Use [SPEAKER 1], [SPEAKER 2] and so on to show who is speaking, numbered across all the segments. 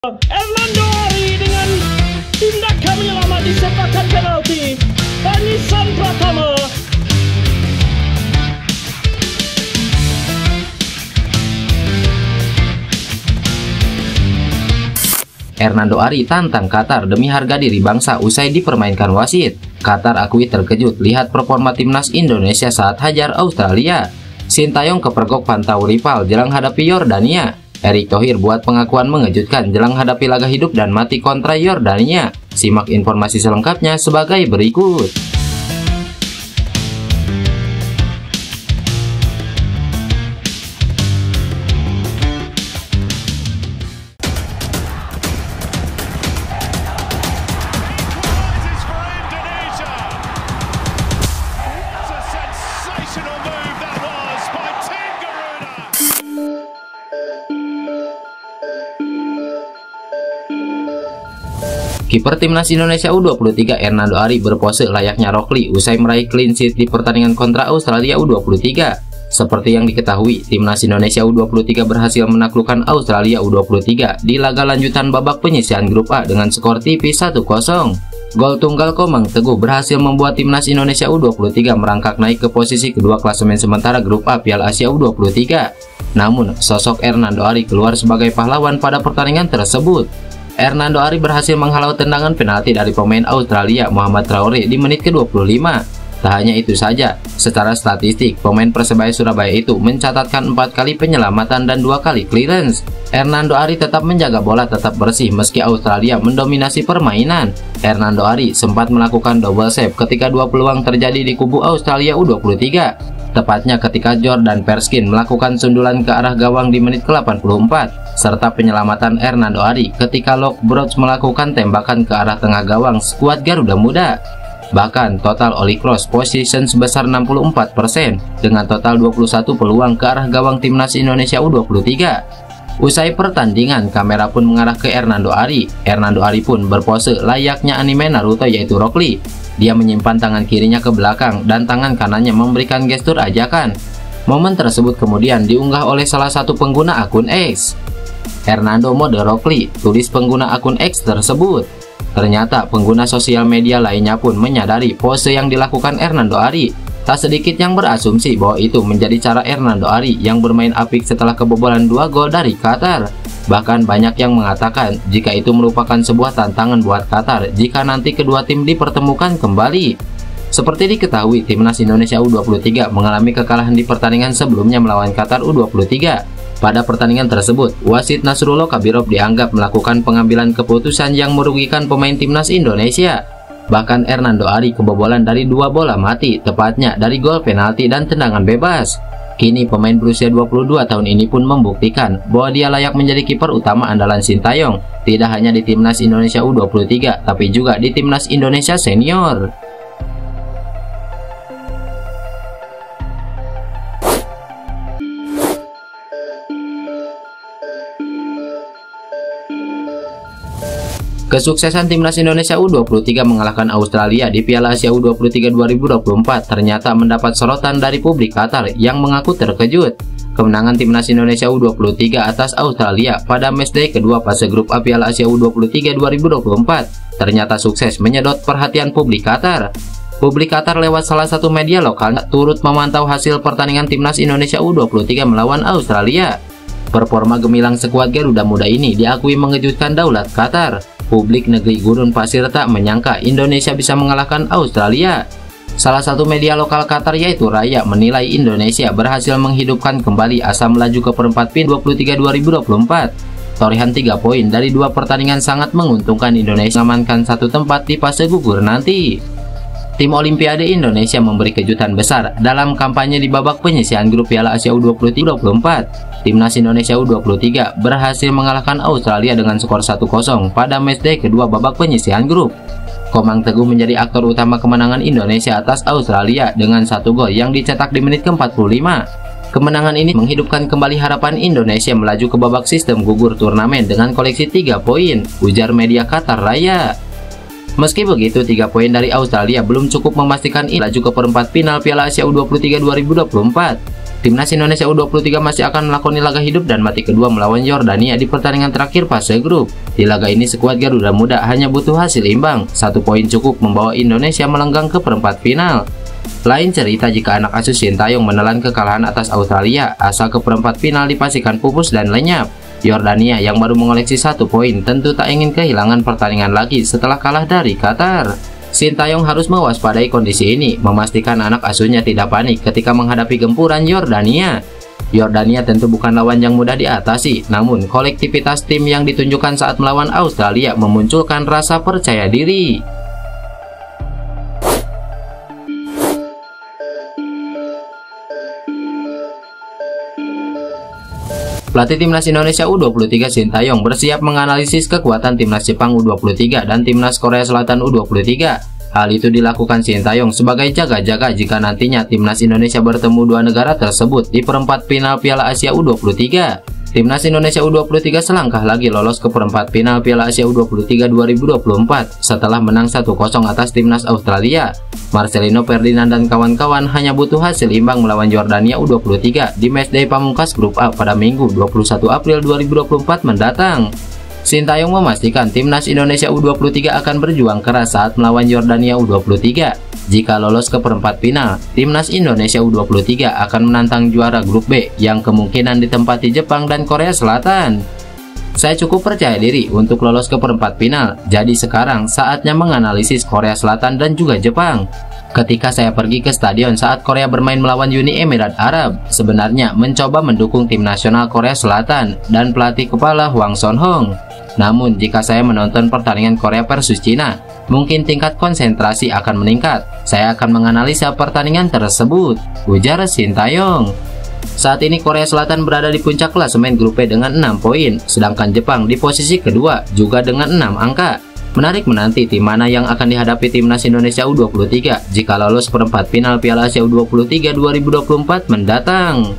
[SPEAKER 1] Hernando Ari dengan tindakan menyelamati sepakan penalti. Tangisan Pratama.
[SPEAKER 2] Hernando Ari tantang Qatar demi harga diri bangsa usai dipermainkan wasit. Qatar akui terkejut lihat performa timnas Indonesia saat hajar Australia. Sintayong kepergok pantau rival jelang hadapi Yordania. Erick Thohir buat pengakuan mengejutkan jelang hadapi laga hidup dan mati kontra Yordania. Simak informasi selengkapnya sebagai berikut. Kiper timnas Indonesia U23 Hernando Ari berpose layaknya Rock Lee usai meraih clean sheet di pertandingan kontra Australia U23. Seperti yang diketahui, timnas Indonesia U23 berhasil menaklukkan Australia U23 di laga lanjutan babak penyisihan grup A dengan skor tipis 1-0. Gol tunggal Komang Teguh berhasil membuat timnas Indonesia U23 merangkak naik ke posisi kedua klasemen sementara grup A Piala Asia U23. Namun, sosok Hernando Ari keluar sebagai pahlawan pada pertandingan tersebut. Hernando Ari berhasil menghalau tendangan penalti dari pemain Australia Muhammad Traore di menit ke-25. Tak hanya itu saja, secara statistik pemain Persebaya Surabaya itu mencatatkan 4 kali penyelamatan dan 2 kali clearance. Hernando Ari tetap menjaga bola tetap bersih meski Australia mendominasi permainan. Hernando Ari sempat melakukan double save ketika 2 peluang terjadi di kubu Australia U23. Tepatnya ketika Jordan Perskin melakukan sundulan ke arah gawang di menit ke-84, serta penyelamatan Hernando Ari ketika Lok Brods melakukan tembakan ke arah tengah gawang skuad Garuda Muda. Bahkan total Oli Cross position sebesar 64% dengan total 21 peluang ke arah gawang timnas Indonesia U23. Usai pertandingan, kamera pun mengarah ke Hernando Ari. Hernando Ari pun berpose layaknya anime Naruto yaitu Rock Lee. Dia menyimpan tangan kirinya ke belakang dan tangan kanannya memberikan gestur ajakan. Momen tersebut kemudian diunggah oleh salah satu pengguna akun X. Hernando mode Rock Lee, tulis pengguna akun X tersebut. Ternyata pengguna sosial media lainnya pun menyadari pose yang dilakukan Hernando Ari. Tak sedikit yang berasumsi bahwa itu menjadi cara Hernando Ari yang bermain apik setelah kebobolan 2 gol dari Qatar. Bahkan banyak yang mengatakan jika itu merupakan sebuah tantangan buat Qatar jika nanti kedua tim dipertemukan kembali. Seperti diketahui, timnas Indonesia U23 mengalami kekalahan di pertandingan sebelumnya melawan Qatar U23. Pada pertandingan tersebut, wasit Nasrullah Kabirov dianggap melakukan pengambilan keputusan yang merugikan pemain timnas Indonesia. Bahkan Hernando Ari kebobolan dari 2 bola mati, tepatnya dari gol penalti dan tendangan bebas. Kini pemain berusia 22 tahun ini pun membuktikan bahwa dia layak menjadi kiper utama andalan Sintayong, tidak hanya di timnas Indonesia U23, tapi juga di timnas Indonesia senior. Kesuksesan timnas Indonesia U23 mengalahkan Australia di Piala Asia U23 2024 ternyata mendapat sorotan dari publik Qatar yang mengaku terkejut. Kemenangan timnas Indonesia U23 atas Australia pada matchday kedua fase grup A Piala Asia U23 2024 ternyata sukses menyedot perhatian publik Qatar. Publik Qatar lewat salah satu media lokal turut memantau hasil pertandingan timnas Indonesia U23 melawan Australia. Performa gemilang skuad Garuda Muda ini diakui mengejutkan daulat Qatar. Publik negeri gurun pasir tak menyangka Indonesia bisa mengalahkan Australia. Salah satu media lokal Qatar yaitu Raya menilai Indonesia berhasil menghidupkan kembali asa melaju ke perempat final 23 2024. Torehan 3 poin dari 2 pertandingan sangat menguntungkan Indonesia mengamankan 1 tempat di fase gugur nanti. Tim Olimpiade Indonesia memberi kejutan besar dalam kampanye di babak penyisihan grup Piala Asia U23 2024. Timnas Indonesia U23 berhasil mengalahkan Australia dengan skor 1-0 pada matchday kedua babak penyisihan grup. Komang Teguh menjadi aktor utama kemenangan Indonesia atas Australia dengan 1 gol yang dicetak di menit ke-45. Kemenangan ini menghidupkan kembali harapan Indonesia melaju ke babak sistem gugur turnamen dengan koleksi 3 poin, ujar media Qatar Raya. Meski begitu, 3 poin dari Australia belum cukup memastikan melaju ke perempat final Piala Asia U23 2024. Timnas Indonesia U23 masih akan melakoni laga hidup dan mati kedua melawan Yordania di pertandingan terakhir fase grup. Di laga ini skuad Garuda Muda hanya butuh hasil imbang, 1 poin cukup membawa Indonesia melenggang ke perempat final. Lain cerita jika anak asuh Sintayong menelan kekalahan atas Australia, asa ke perempat final dipastikan pupus dan lenyap. Yordania yang baru mengoleksi 1 poin tentu tak ingin kehilangan pertandingan lagi setelah kalah dari Qatar. Sintayong harus mewaspadai kondisi ini, memastikan anak asuhnya tidak panik ketika menghadapi gempuran Yordania. Yordania tentu bukan lawan yang mudah diatasi, namun kolektivitas tim yang ditunjukkan saat melawan Australia memunculkan rasa percaya diri. Pelatih Timnas Indonesia U23 Sintayong bersiap menganalisis kekuatan Timnas Jepang U23 dan Timnas Korea Selatan U23. Hal itu dilakukan Sintayong sebagai jaga-jaga jika nantinya Timnas Indonesia bertemu dua negara tersebut di perempat final Piala Asia U23. Timnas Indonesia U23 selangkah lagi lolos ke perempat final Piala Asia U23 2024 setelah menang 1-0 atas Timnas Australia. Marcelino Ferdinand dan kawan-kawan hanya butuh hasil imbang melawan Yordania U23 di matchday pamungkas grup A pada Minggu 21 April 2024 mendatang. Sintayong memastikan Timnas Indonesia U23 akan berjuang keras saat melawan Yordania U23. Jika lolos ke perempat final, Timnas Indonesia U23 akan menantang juara grup B yang kemungkinan ditempati Jepang dan Korea Selatan. Saya cukup percaya diri untuk lolos ke perempat final, jadi sekarang saatnya menganalisis Korea Selatan dan juga Jepang. Ketika saya pergi ke stadion saat Korea bermain melawan Uni Emirat Arab, sebenarnya mencoba mendukung tim nasional Korea Selatan dan pelatih kepala Hwang Son-hong. Namun jika saya menonton pertandingan Korea versus Cina, mungkin tingkat konsentrasi akan meningkat. Saya akan menganalisa pertandingan tersebut, ujar Sintayong. Saat ini Korea Selatan berada di puncak klasemen grup B dengan 6 poin, sedangkan Jepang di posisi kedua juga dengan 6 angka. Menarik menanti tim mana yang akan dihadapi Timnas Indonesia U23 jika lolos perempat final Piala Asia U23 2024 mendatang.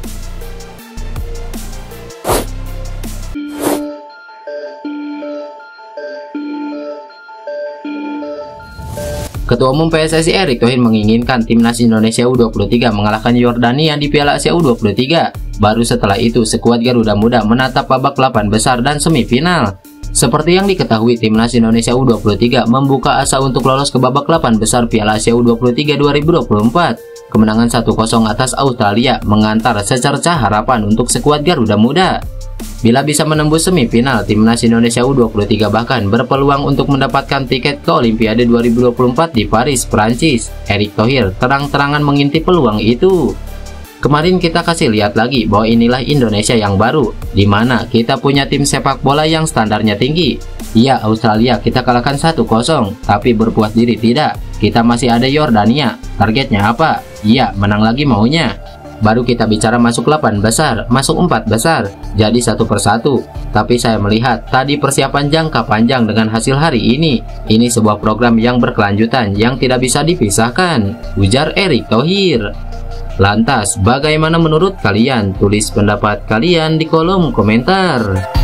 [SPEAKER 2] Ketua Umum PSSI Erick Thohir menginginkan Timnas Indonesia U23 mengalahkan Yordania di Piala Asia U23. Baru setelah itu, skuad Garuda Muda menatap babak 8 besar dan semifinal. Seperti yang diketahui, Timnas Indonesia U23 membuka asa untuk lolos ke babak 8 besar Piala Asia U23 2024. Kemenangan 1-0 atas Australia mengantar secercah harapan untuk skuad Garuda Muda. Bila bisa menembus semifinal, Timnas Indonesia U23 bahkan berpeluang untuk mendapatkan tiket ke Olimpiade 2024 di Paris, Prancis. Erick Thohir terang-terangan mengintip peluang itu. Kemarin kita kasih lihat lagi bahwa inilah Indonesia yang baru, di mana kita punya tim sepak bola yang standarnya tinggi. Iya, Australia kita kalahkan 1-0, tapi berpuas diri tidak. Kita masih ada Yordania. Targetnya apa? Iya, menang lagi maunya. Baru kita bicara masuk 8 besar, masuk 4 besar, jadi satu persatu. Tapi saya melihat tadi persiapan jangka panjang dengan hasil hari ini. Ini sebuah program yang berkelanjutan yang tidak bisa dipisahkan, ujar Erick Thohir. Lantas, bagaimana menurut kalian? Tulis pendapat kalian di kolom komentar.